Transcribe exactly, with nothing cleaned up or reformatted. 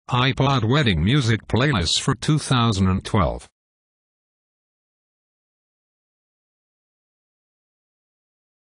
iPod wedding music playlists for two thousand twelve.